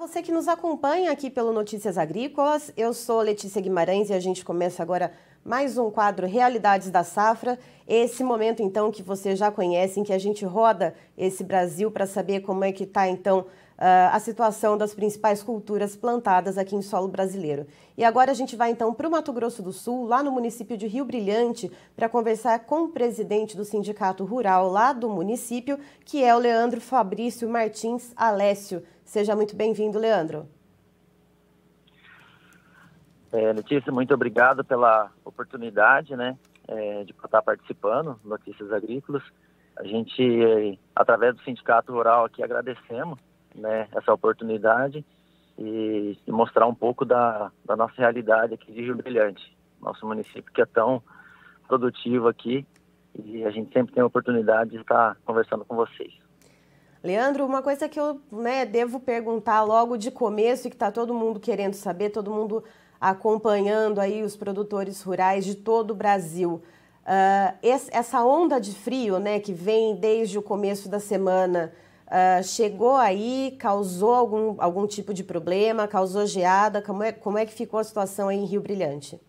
você que nos acompanha aqui pelo Notícias Agrícolas. Eu sou Letícia Guimarães e a gente começa agora mais um quadro Realidades da Safra. Esse momento, então, que vocês já conhecem, que a gente roda esse Brasil para saber como é que está, então, a situação das principais culturas plantadas aqui em solo brasileiro. E agora a gente vai, então, para o Mato Grosso do Sul, lá no município de Rio Brilhante, para conversar com o presidente do Sindicato Rural lá do município, que é o Leandro Fabrício Martins Alessio. Seja muito bem-vindo, Leandro. Letícia, muito obrigado pela oportunidade, de estar participando do Notícias Agrícolas. A gente, através do Sindicato Rural aqui, agradecemos, essa oportunidade e mostrar um pouco da nossa realidade aqui de Rio Brilhante, nosso município que é tão produtivo aqui, e a gente sempre tem a oportunidade de estar conversando com vocês. Leandro, uma coisa que eu devo perguntar logo de começo e que está todo mundo querendo saber, todo mundo acompanhando aí os produtores rurais de todo o Brasil. Essa onda de frio, que vem desde o começo da semana, chegou aí, causou algum tipo de problema, causou geada? Como é que ficou a situação aí em Rio Brilhante?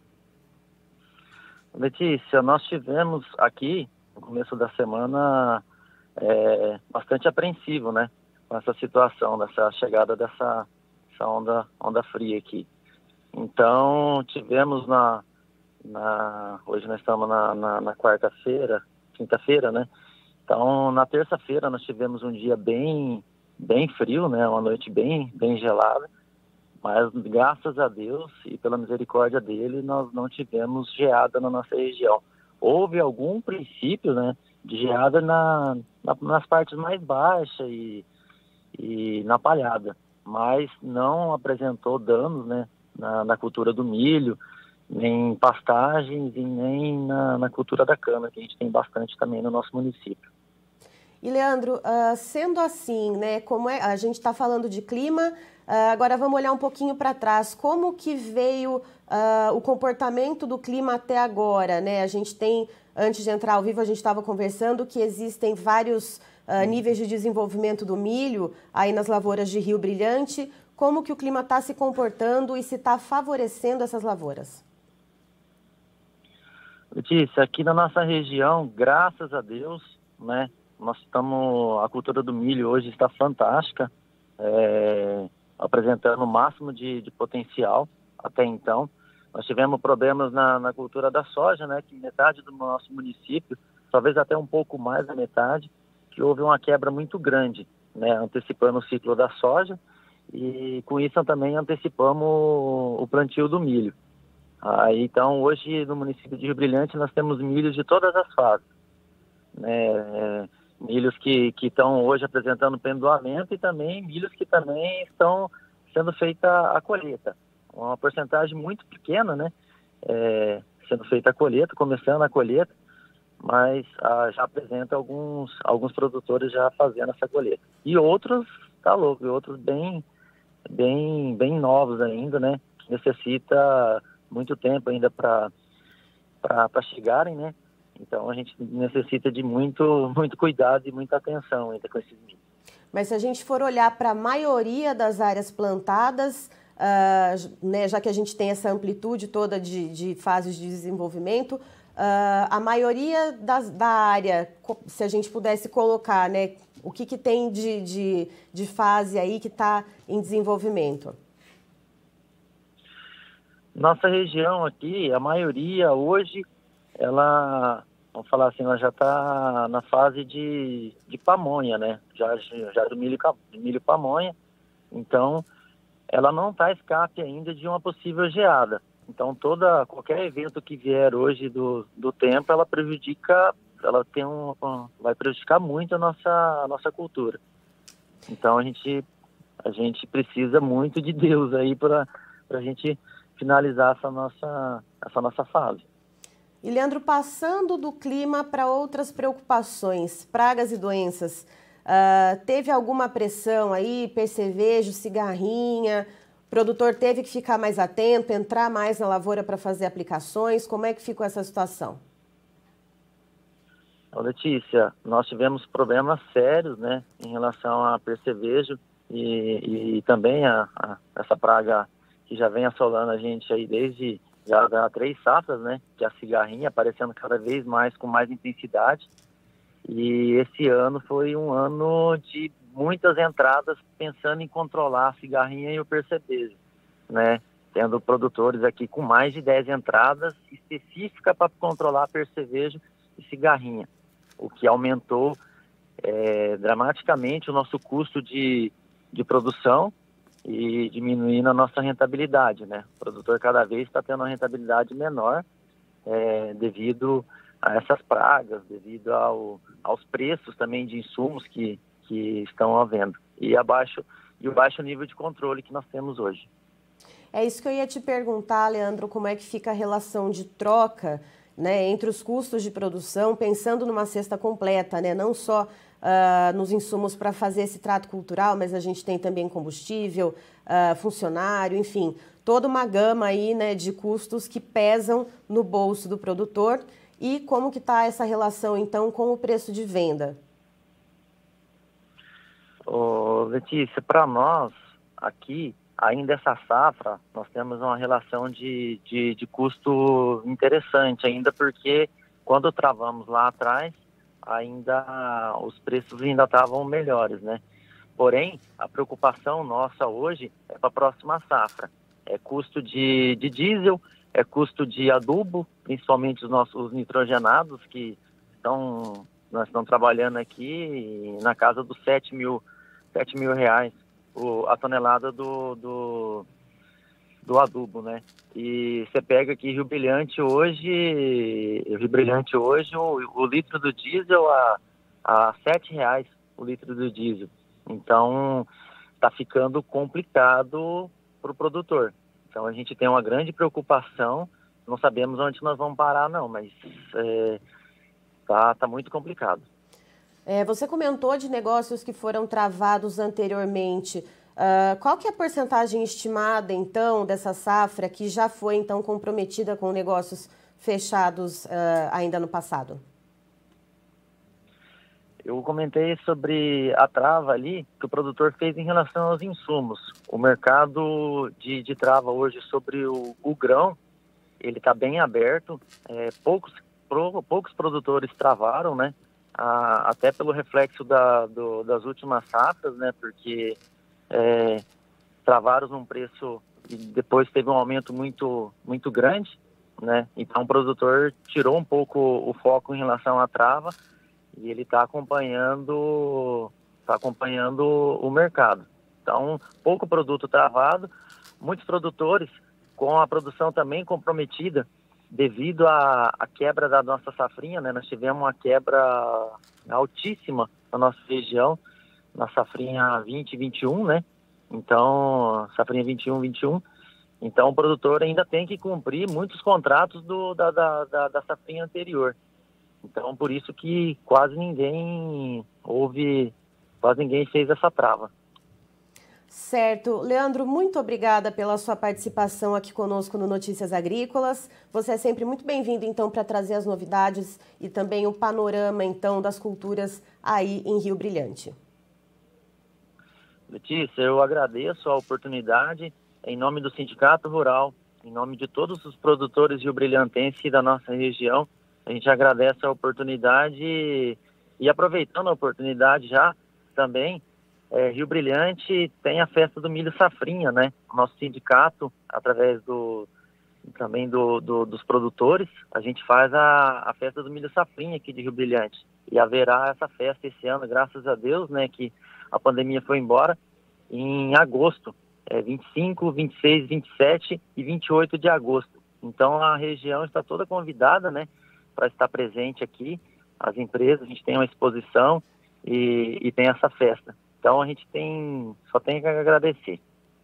Letícia, nós tivemos aqui, no começo da semana, bastante apreensivo, com essa situação, dessa chegada dessa onda fria aqui. Então, tivemos hoje nós estamos na quarta-feira, quinta-feira, Então, na terça-feira nós tivemos um dia bem frio, uma noite bem gelada, mas graças a Deus e pela misericórdia dele, nós não tivemos geada na nossa região. Houve algum princípio, de geada nas partes mais baixas e na palhada, mas não apresentou danos, na cultura do milho, nem em pastagens e nem na cultura da cana, que a gente tem bastante também no nosso município. E, Leandro, sendo assim, como a gente está falando de clima, agora vamos olhar um pouquinho para trás. Como que veio o comportamento do clima até agora, A gente tem, antes de entrar ao vivo, a gente estava conversando que existem vários níveis de desenvolvimento do milho aí nas lavouras de Rio Brilhante. Como que o clima está se comportando e se está favorecendo essas lavouras? Letícia, aqui na nossa região, graças a Deus, a cultura do milho hoje está fantástica, apresentando o máximo de potencial até então. Nós tivemos problemas na cultura da soja, que metade do nosso município, talvez até um pouco mais da metade, que houve uma quebra muito grande, antecipando o ciclo da soja, e com isso também antecipamos o plantio do milho. Então, hoje no município de Rio Brilhante nós temos milhos de todas as fases, milhos que estão hoje apresentando pendoamento e também milhos que também estão sendo feita a colheita. Uma porcentagem muito pequena, sendo feita a colheita, começando a colheita, mas já apresenta alguns produtores já fazendo essa colheita. E outros, e outros bem novos ainda, que necessita muito tempo ainda para chegarem, Então a gente necessita de muito cuidado e muita atenção ainda com esses milhos. Mas se a gente for olhar para a maioria das áreas plantadas, já que a gente tem essa amplitude toda de fases de desenvolvimento, a maioria da área, se a gente pudesse colocar, o que tem de fase aí que está em desenvolvimento? Nossa região aqui, a maioria hoje, vamos falar assim, ela já está na fase de pamonha, já do milho pamonha. Então, ela não está escape ainda de uma possível geada. Então, qualquer evento que vier hoje do tempo, ela vai prejudicar muito a nossa cultura. Então, a gente precisa muito de Deus aí para a gente finalizar essa nossa fase. E, Leandro, passando do clima para outras preocupações, pragas e doenças, teve alguma pressão aí, percevejo, cigarrinha? O produtor teve que ficar mais atento, entrar mais na lavoura para fazer aplicações? Como é que ficou essa situação? Letícia, nós tivemos problemas sérios, em relação a percevejo e também essa praga que já vem assolando a gente aí desde já há 3 safras, né? Que é a cigarrinha aparecendo cada vez mais com mais intensidade. E esse ano foi um ano de muitas entradas pensando em controlar a cigarrinha e o percevejo, né? Tendo produtores aqui com mais de 10 entradas específicas para controlar percevejo e cigarrinha, o que aumentou dramaticamente o nosso custo de produção e diminuindo a nossa rentabilidade, né? O produtor cada vez está tendo uma rentabilidade menor devido a essas pragas, devido aos preços também de insumos que estão à venda e o baixo nível de controle que nós temos hoje. É isso que eu ia te perguntar, Leandro, como é que fica a relação de troca, né, entre os custos de produção, pensando numa cesta completa, né, não só nos insumos para fazer esse trato cultural, mas a gente tem também combustível, funcionário, enfim, toda uma gama aí, né, de custos que pesam no bolso do produtor. E como que está essa relação, então, com o preço de venda? Letícia, para nós, aqui, ainda essa safra, nós temos uma relação de custo interessante, ainda porque quando travamos lá atrás, ainda os preços ainda estavam melhores, né? Porém, a preocupação nossa hoje é para a próxima safra. É custo de diesel, é custo de adubo, principalmente os nitrogenados, que nós estamos trabalhando aqui na casa dos 7 mil reais a tonelada do adubo, né? E você pega aqui Rio Brilhante hoje, o litro do diesel a R$7 o litro do diesel. Então, está ficando complicado para o produtor. Então, a gente tem uma grande preocupação, não sabemos onde nós vamos parar, não, mas tá muito complicado. Você comentou de negócios que foram travados anteriormente. Qual que é a porcentagem estimada, então, dessa safra que já foi, então, comprometida com negócios fechados ainda no passado? Eu comentei sobre a trava ali que o produtor fez em relação aos insumos. O mercado de trava hoje sobre o grão, ele está bem aberto. Poucos produtores travaram, né? Até pelo reflexo das últimas safras, né? Porque travaram num preço e depois teve um aumento muito, muito grande, né? Então o produtor tirou um pouco o foco em relação à trava e ele está acompanhando o mercado. Então, pouco produto travado, muitos produtores com a produção também comprometida devido à quebra da nossa safrinha, né? Nós tivemos uma quebra altíssima na nossa região, na safrinha 2021, né? Então, safrinha 21. Então, o produtor ainda tem que cumprir muitos contratos da safrinha anterior. Então, por isso que quase ninguém fez essa trava. Certo. Leandro, muito obrigada pela sua participação aqui conosco no Notícias Agrícolas. Você é sempre muito bem-vindo, então, para trazer as novidades e também o panorama, então, das culturas aí em Rio Brilhante. Letícia, eu agradeço a oportunidade em nome do Sindicato Rural, em nome de todos os produtores rio-brilhantenses da nossa região. A gente agradece a oportunidade e aproveitando a oportunidade já também, Rio Brilhante tem a festa do milho safrinha, né? O nosso sindicato, através também dos produtores, a gente faz a festa do milho safrinha aqui de Rio Brilhante. E haverá essa festa esse ano, graças a Deus, né? Que a pandemia foi embora, em agosto, 25, 26, 27 e 28 de agosto. Então a região está toda convidada, né? Para estar presente aqui, as empresas, a gente tem uma exposição e tem essa festa. Então a gente só tem que agradecer.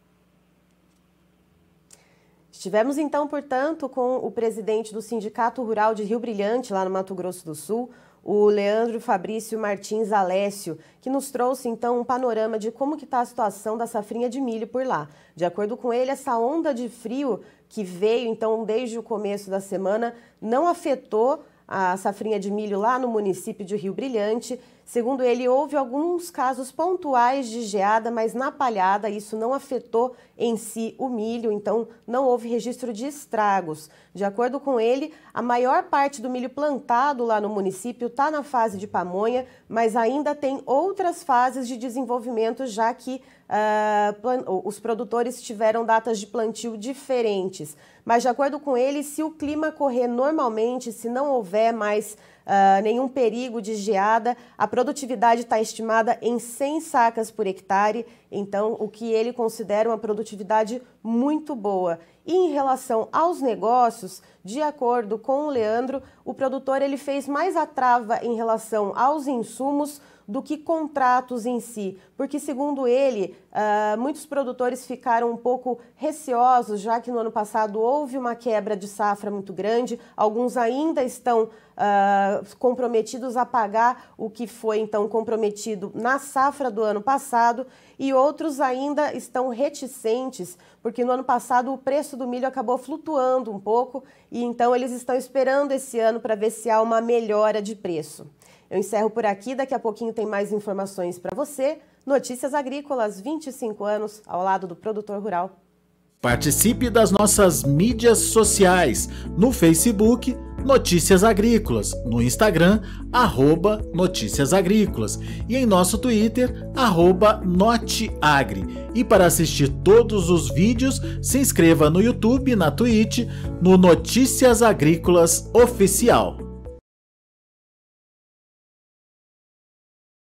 Estivemos então, portanto, com o presidente do Sindicato Rural de Rio Brilhante, lá no Mato Grosso do Sul, o Leandro Fabrício Martins Alessio, que nos trouxe então um panorama de como que está a situação da safrinha de milho por lá. De acordo com ele, essa onda de frio que veio então desde o começo da semana não afetou a safrinha de milho lá no município de Rio Brilhante, Segundo ele, houve alguns casos pontuais de geada, mas na palhada isso não afetou em si o milho, então não houve registro de estragos. De acordo com ele, a maior parte do milho plantado lá no município está na fase de pamonha, mas ainda tem outras fases de desenvolvimento, já que os produtores tiveram datas de plantio diferentes. Mas, de acordo com ele, se o clima correr normalmente, se não houver mais nenhum perigo de geada, a produtividade está estimada em 100 sacas por hectare, então o que ele considera uma produtividade muito boa. E em relação aos negócios, de acordo com o Leandro, o produtor ele fez mais a trava em relação aos insumos do que contratos em si, porque segundo ele, muitos produtores ficaram um pouco receosos, já que no ano passado houve uma quebra de safra muito grande, alguns ainda estão comprometidos a pagar o que foi então comprometido na safra do ano passado e outros ainda estão reticentes, porque no ano passado o preço do milho acabou flutuando um pouco e então eles estão esperando esse ano para ver se há uma melhora de preço. Eu encerro por aqui, daqui a pouquinho tem mais informações para você. Notícias Agrícolas, 25 anos ao lado do produtor rural. Participe das nossas mídias sociais, no Facebook, Notícias Agrícolas, no Instagram, @Notícias Agrícolas e em nosso Twitter, @Noteagri. E para assistir todos os vídeos, se inscreva no YouTube, na Twitch, no Notícias Agrícolas Oficial.